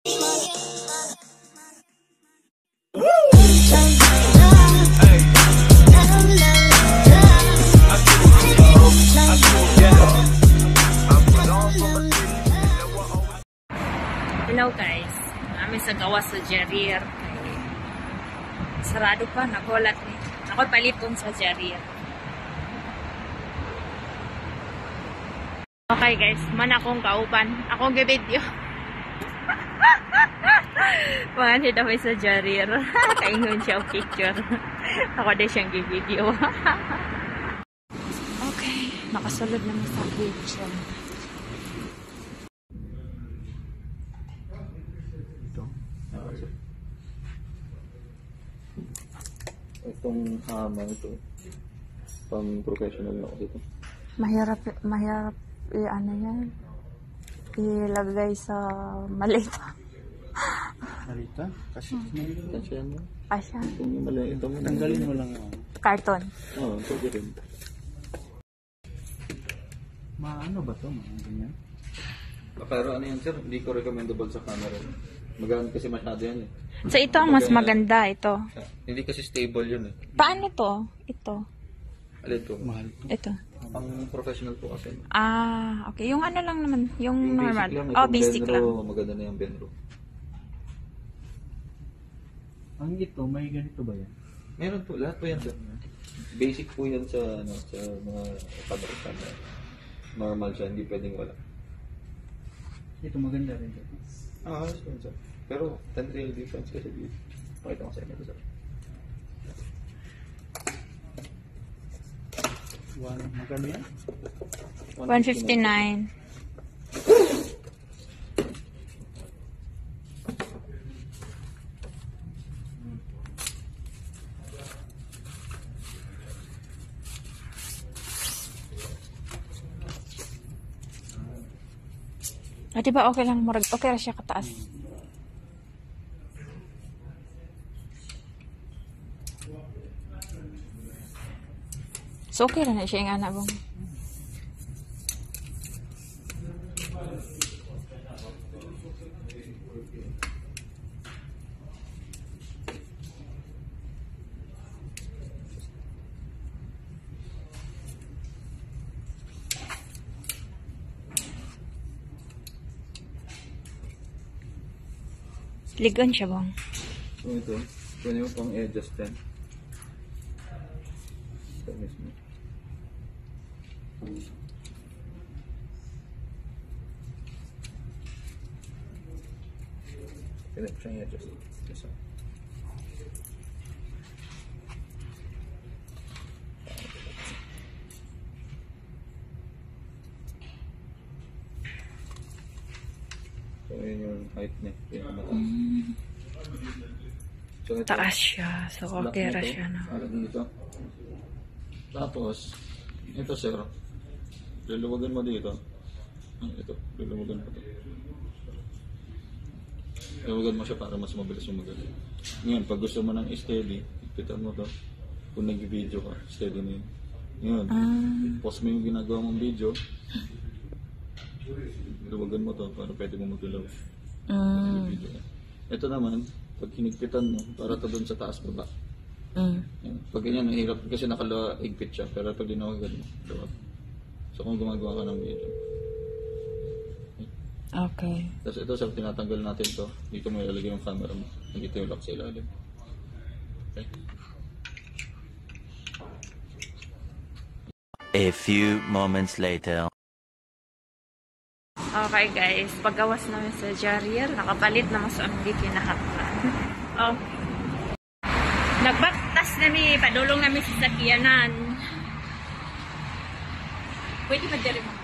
Hello guys, kami sa gawas sa Jarir. Sarado pa, nagulat ni. Ako palitong sa Jarir. Okay guys, man akong kauban. Akong gibidyo. Mga si Dami sa Jarir. Kaingon siya ang picture. Ako din siyang gibidyo. Okay, nakasulod naman sa kitchen. Itong hama ito, pang professional na ako dito. Mahirap ano yan, ilagay sa malita. Malita? Kasi yan mo. Asya. Itong malita mo. Tanggalin mo lang yan. Karton. Oo, pwede rin. Maano ba ito? Ganyan? Pero ano yan sir, hindi ko recommendable sa camera. Magaan kasi masyado yan eh. So ito ang mas maganda, ito. Hindi kasi stable yun eh. Paano to? Ito. Alin to? Mahal to. Ito. Ang professional po kasi. Ah, okay. Yung ano lang naman, yung normal. Basic lang, Oh, basic Benro, lang. maganda na yung Benro. Ang ito, may ganito ba yan? Meron po, lahat po yan sir. Basic po yan sa, ano, sa mga pag-aaral na normal siya, hindi pwedeng wala. Ito maganda rin. Ayos po sir. Pero 10 real difference kasi dito. Pakita ko sa inyo ito sir. Magkano yan? 159. Ah, diba okay lang, okay ra siya kataas. So okay ra na siya yung anak mong. Ligon siya bang? So ito, pwede mo pang i-adjust yan. Ito mismo. Pwede mo siyang i-adjust. Yes, sir. So yun yung height niya. So, ito, Taas siya. So okay ra siya na. para dito. Tapos, ito sir, luluwagan mo dito. Ito, luluwagan mo ito. Luluwagan mo siya para mas mabilis umagal. Ngayon, pag gusto mo ng steady, ipitan mo to. Kung nag-video ka, steady na yun. Ngayon, pause mo yung ginagawa mong video. Luluwagan mo to para pwede mo magalaw. Ito naman, pag hinigpitan mo, para to doon sa taas baba. Pag ganyan, nahirap kasi nakalaigpit siya, pero pag dinawagan mo, diba? So kung gumagawa ka ng video. Okay. Tapos ito, sir, tinatanggal natin to. Dito mo ilalagay yung camera mo. Nandito yung lock sa ilalim. Okay. A few moments later. Okay guys, paggawas namin sa Jarir, nakapalit naman sa aming kinahaklan. Okay. Nagbaktas namin, padulong namin sa sakyanan. Pwede ba dyan mo?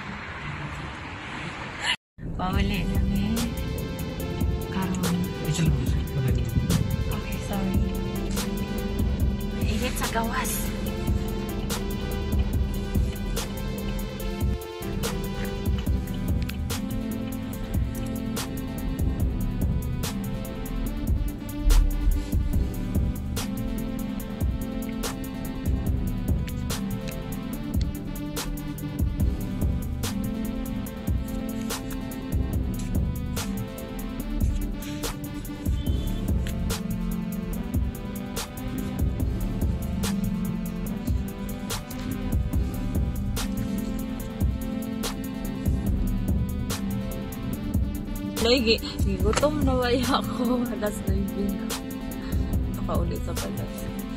Pawali namin. Karon. Okay, sorry. Init sa gawas. Lagi, gutom na ba ako? Alas 9 na. Nakaulit sa palas.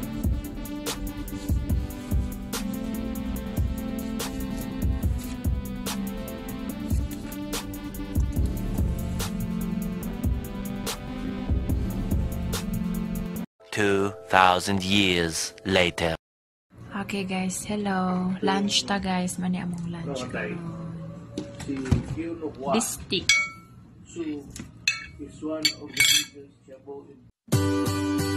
Years later. Okay guys, hello. Lunch ta guys. Mani among lunch karon. This stick. So, it's one of the biggest